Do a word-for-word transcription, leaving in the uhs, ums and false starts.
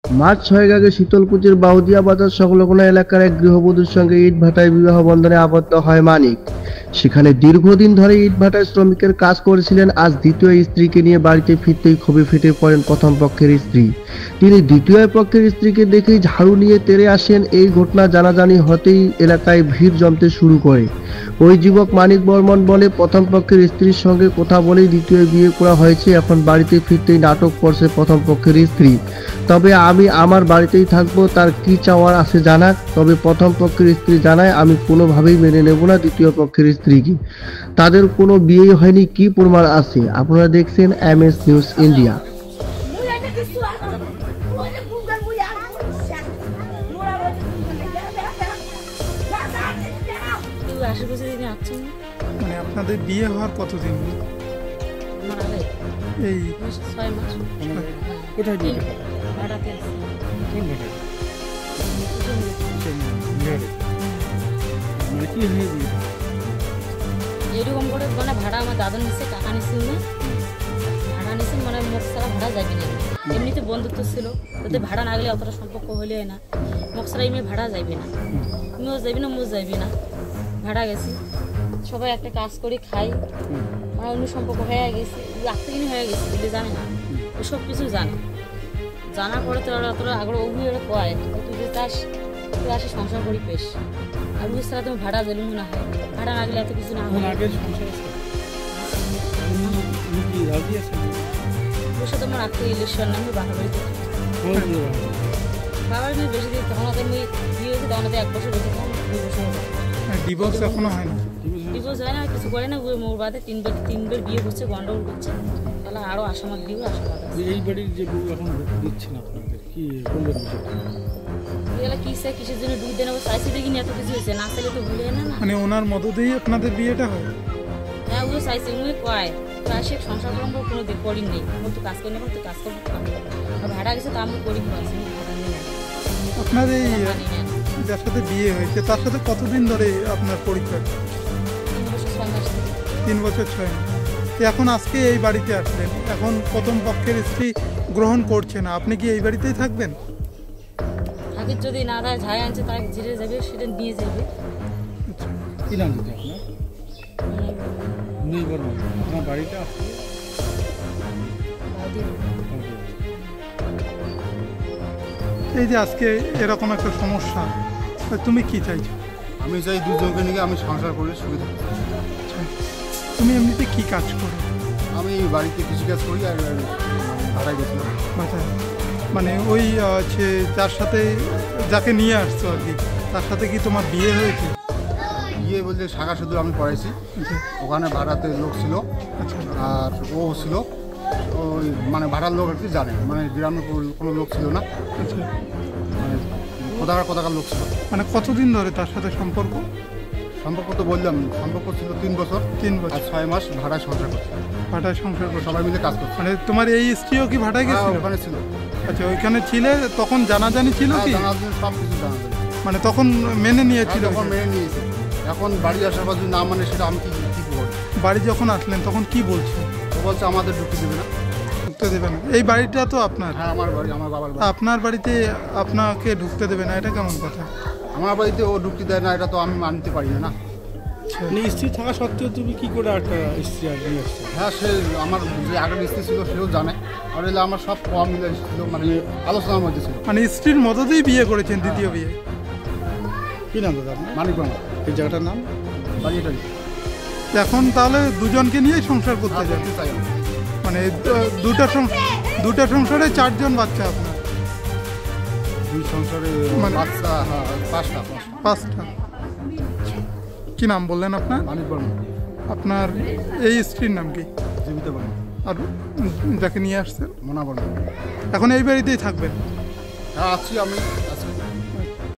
March ছয়েক আগে শীতলকুচির বাউদিয়া বাজার সংলগ্ন এলাকার এক গৃহবধূর সঙ্গে ইটভাটায় বিবাহ বন্ধনে আবদ্ধ হয় মানিক। সেখানে দীর্ঘদিন ধরে ইটভাটায় শ্রমিকের কাজ করেছিলেন। আজ দ্বিতীয় স্ত্রীকে নিয়ে বাড়িতে ফিরতেই ক্ষোভে ফেটে পড়েন প্রথম পক্ষের স্ত্রী। তিনি দ্বিতীয় পক্ষের স্ত্রীকে দেখেই ঝাড়ু নিয়ে তেড়ে আসেন। এই ঘটনা জানাজানি হতেই এলাকায় ভিড় জমতে শুরু করে। ওই যুবক মানিক বর্মন বলে, প্রথম পক্ষের স্ত্রীর সঙ্গে কথা বলেই দ্বিতীয় বিয়ে করা হয়েছে। এখন বাড়িতে ফিরতেই নাটক করছে প্রথম পক্ষের স্ত্রী। তবে আমি আমার বাড়িতেই থাকবো, তার কি চাওয়ার আছে জানাক। তবে প্রথম পক্ষের স্ত্রী জানায়, আমি কোনোভাবেই মেনে নেব না দ্বিতীয় পক্ষের স্ত্রীকে। তাদের কোনো বিয়েই হয়নি, কি প্রমাণ আছে? আপনারা দেখছেন এম এস নিউজ ইন্ডিয়া। মানে আপনাদের বিয়ে হওয়ার কতদিন? এই ছয় মাস। কোথায় বিয়ে? ভাড়াতে আছি। কোন ভাড়া? মানে কি হয়ে বিয়ে? এরকম করে মানে ভাড়া আমার দাদা নিচ্ছে, টাকা নিচ্ছে উনি ভাড়া নিচ্ছে, মানে মুখ ছাড়া ভাড়া যাবি না। এমনিতে বন্ধুত্ব ছিল, তাতে ভাড়া না গেলে অতটা সম্পর্ক হইলে না। মুখ ছাড়া এমনি ভাড়া যাবি না, তুমিও যাবি না, মুখ যাবি না। ভাড়া গেছি, সবাই একটা কাজ করি খাই, মানে অন্য সম্পর্ক হয়ে গেছে, আত্মীয় হয়ে গেছে বলে জানে না, ওসব কিছু জানে। জানার পরে তো ওরা তোরা আগর অভিযোগ কয়, তুই যে চাস তুই আসে সংসার করি পেশ, আর বুঝ ছাড়া তুমি ভাড়া গেলে না হয়, ভাড়া না গেলে এত কিছু না হয়। ওর সাথে আমার আত্মীয় ইলেকশন আমি বাবার বাড়িতে বাবার বাড়ি বেশি দিন, তখন ওদের আমি বিয়ে হয়েছে, তখন ওদের এক বছর বেশি, তখন দুই বছর হলো। ডিভোর্স এখনো হয় না? ডিভোর্স হয় না, কিছু করে না। মোর বাদে তিনবার তিনবার বিয়ে করছে, গন্ডগোল করছে, তাহলে আরও আসামাল দিব আসামাল। এই বাড়ির যে বউ এখন দিচ্ছে না আপনাদের, কি বলবেন? এগুলো কিসে কিসের জন্য দুই দিন চাইছি দেখি এত কিছু হয়েছে, না চাইলে তো ভুলে না। মানে ওনার মদতেই আপনাদের বিয়েটা হয়? হ্যাঁ, ওগুলো চাইছে, উনি কয় প্রায় সে সংসার কর্ম কোনো দিক করি নেই, ওর তো কাজ করি না, তো কাজ করবো, আর ভাড়া গেছে তা আমি করি পারছি। আপনার এই যার সাথে বিয়ে হয়েছে তার সাথে কতদিন ধরে আপনার পরিচয়? তিন বছর ছয় মাস। তিন বছর ছয় মাস। এখন আজকে এই বাড়িতে আসলেন, এখন প্রথম পক্ষের স্ত্রী গ্রহণ করছে না, আপনি কি এই বাড়িতেই থাকবেন? থাকে যদি না দেয়, ঝাই আনছে তাকে ঝিরে যাবে, সেটা নিয়ে যাবে। কি নাম দিতে আপনার? আপনার বাড়িটা এই যে আজকে এরকম একটা সমস্যা, তুমি কি চাইছো? আমি চাই দুজনকে নিয়ে আমি সংসার করে সুবিধা। তুমি এমনিতে কি কাজ করো? আমি বাড়িতে কৃষিকাজ করি আর ভাড়ায় গেছিলাম। মানে ওই হচ্ছে যার সাথে যাকে নিয়ে আসছো আর কি, তার সাথে কি তোমার বিয়ে হয়েছে? বিয়ে বলতে শাখা শুধু আমি পড়াইছি, ওখানে ভাড়াতে লোক ছিল আর ও ছিল ওই মানে ভাড়ার লোক আর কি জানে, মানে গ্রামের কোনো লোক ছিল না, মানে কোথাকার কোথাকার লোক ছিল। মানে কতদিন ধরে তার সাথে সম্পর্ক? সম্পর্ক তো বললাম, সম্পর্ক ছিল তিন বছর। তিন বছর আর ছয় মাস ভাড়ায় সংসার করছে। ভাড়ায় সংসার করছে, সবাই মিলে কাজ করছে। মানে তোমার এই স্ত্রীও কি ভাড়ায় গেছিল? ওখানে ছিল। আচ্ছা, ওইখানে ছিলে তখন জানাজানি ছিল কি? সব কিছু জানাজানি, মানে তখন মেনে নিয়েছিল? তখন মেনে নিয়েছে। এখন বাড়ি আসার পর যদি না মানে সেটা আমি কি কি করবো? বাড়ি যখন আসলেন তখন কি বলছো? ও বলছে আমাদের ঢুকতে দেবে না। ঢুকতে দেবে না? এই বাড়িটা তো আপনার? হ্যাঁ, আমার বাড়ি, আমার বাবার বাড়ি। আপনার বাড়িতে আপনাকে ঢুকতে দেবে না, এটা কেমন কথা? আমার বাড়িতে ও ঢুকতে দেয় না, এটা তো আমি মানতে পারি না। না, স্ত্রী থাকা সত্ত্বেও তুমি কি করে একটা স্ত্রী আর নিয়ে আসছো? হ্যাঁ, সে আমার যে আগের স্ত্রী ছিল সেও জানে, আর এলে আমার সব কম মিলে ছিল, মানে আলোচনার মধ্যে ছিল। মানে স্ত্রীর মদতেই বিয়ে করেছেন? দ্বিতীয় বিয়ে? কি নাম দাদা আপনার? মানিক বর্মন। এই জায়গাটার নাম? বাড়িটা এখন তাহলে দুজনকে নিয়েই সংসার করতে চান? চাই, মানে দুটা দুটা সংসারে চারজন বাচ্চা আপনার? দুই সংসারে মানে বাচ্চা, হ্যাঁ, পাঁচটা পাঁচটা। কি নাম বললেন আপনার? মানিক বর্মন। আপনার এই স্ত্রীর নাম কি? জীবিত বর্মন। আর যাকে নিয়ে আসছেন? মোনা বর্মন। এখন এই বাড়িতেই থাকবেন? হ্যাঁ, আছি আমি।